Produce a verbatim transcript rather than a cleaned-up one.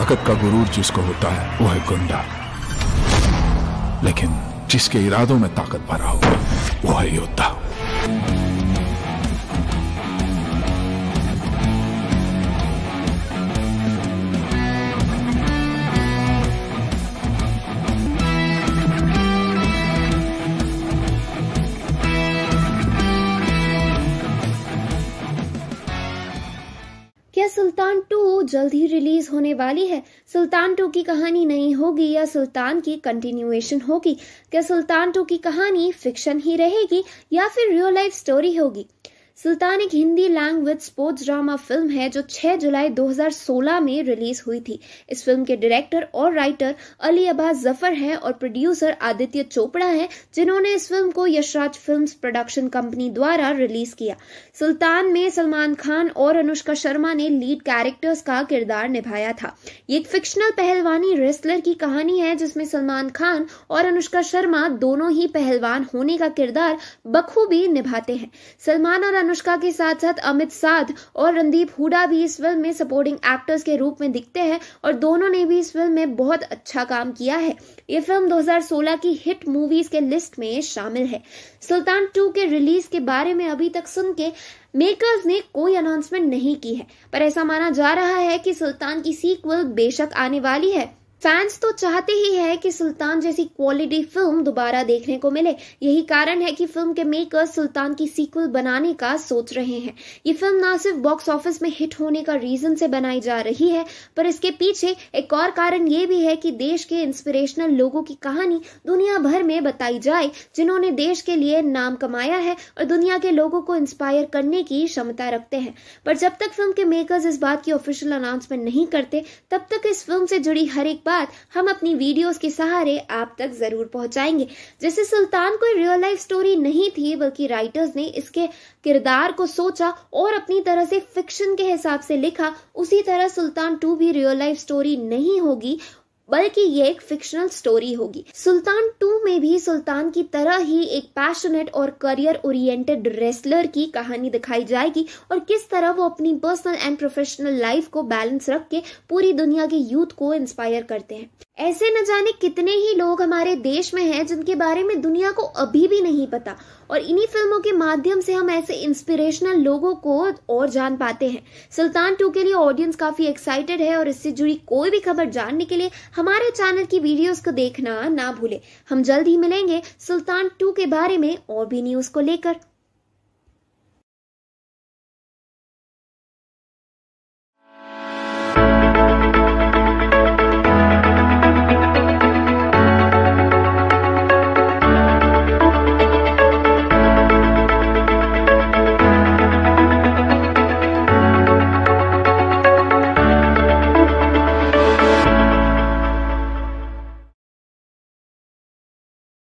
ताकत का गुरूर जिसको होता है वो है गुंडा, लेकिन जिसके इरादों में ताकत भरा हो वो है योद्धा। क्या सुल्तान टू जल्द ही रिलीज होने वाली है? सुल्तान टू की कहानी नहीं होगी या सुल्तान की कंटिन्यूएशन होगी? क्या सुल्तान टू की कहानी फिक्शन ही रहेगी या फिर रियल लाइफ स्टोरी होगी? सुल्तान एक Hindi language sports drama film है जो छह जुलाई दो हज़ार सोलह में रिलीज हुई थी। इस फिल्म के डायरेक्टर और राइटर अली अब्बास जफर हैं और प्रोड्यूसर आदित्य चोपड़ा हैं, जिन्होंने इस फिल्म को यशराज फिल्म्स प्रोडक्शन कंपनी द्वारा रिलीज किया। सुल्तान में सलमान खान और अनुष्का शर्मा ने लीड कैरेक्टर्स का किरदार निभाया था। ये एक फिक्शनल पहलवानी रेसलर की कहानी है जिसमें सलमान खान और अनुष्का शर्मा दोनों ही पहलवान होने का किरदार बखूबी निभाते हैं। सलमान और अनुष्का के साथ साथ अमित साध और रणदीप हुडा भी इस फिल्म में सपोर्टिंग एक्टर्स के रूप में दिखते हैं और दोनों ने भी इस फिल्म में बहुत अच्छा काम किया है। ये फिल्म दो हज़ार सोलह की हिट मूवीज के लिस्ट में शामिल है। सुल्तान टू के रिलीज के बारे में अभी तक सुन के मेकर्स ने कोई अनाउंसमेंट नहीं की है, पर ऐसा माना जा रहा है कि सुल्तान की सीक्वल बेशक आने वाली है। फैंस तो चाहते ही है कि सुल्तान जैसी क्वालिटी फिल्म दोबारा देखने को मिले। यही कारण है कि फिल्म के मेकर्स सुल्तान की सीक्वल बनाने का सोच रहे हैं। ये फिल्म ना सिर्फ बॉक्स ऑफिस में हिट होने का रीजन से बनाई जा रही है, पर इसके पीछे एक और कारण ये भी है कि देश के इंस्पिरेशनल लोगों की कहानी दुनिया भर में बताई जाए, जिन्होंने देश के लिए नाम कमाया है और दुनिया के लोगों को इंस्पायर करने की क्षमता रखते हैं। पर जब तक फिल्म के मेकर्स इस बात की ऑफिशियल अनाउंसमेंट नहीं करते, तब तक इस फिल्म से जुड़ी हर एक बात हम अपनी वीडियोस के सहारे आप तक जरूर पहुंचाएंगे। जैसे सुल्तान कोई रियल लाइफ स्टोरी नहीं थी, बल्कि राइटर्स ने इसके किरदार को सोचा और अपनी तरह से फिक्शन के हिसाब से लिखा, उसी तरह सुल्तान टू भी रियल लाइफ स्टोरी नहीं होगी, बल्कि ये एक फिक्शनल स्टोरी होगी। सुल्तान टू में भी सुल्तान की तरह ही एक पैशनेट और करियर ओरिएंटेड रेसलर की कहानी दिखाई जाएगी और किस तरह वो अपनी पर्सनल एंड प्रोफेशनल लाइफ को बैलेंस रख के पूरी दुनिया के यूथ को इंस्पायर करते हैं। ऐसे न जाने कितने ही लोग हमारे देश में हैं जिनके बारे में दुनिया को अभी भी नहीं पता, और इन्हीं फिल्मों के माध्यम से हम ऐसे इंस्पिरेशनल लोगों को और जान पाते हैं। सुल्तान टू के लिए ऑडियंस काफी एक्साइटेड है और इससे जुड़ी कोई भी खबर जानने के लिए हमारे चैनल की वीडियोस को देखना ना भूले। हम जल्द ही मिलेंगे सुल्तान टू के बारे में और भी न्यूज को लेकर।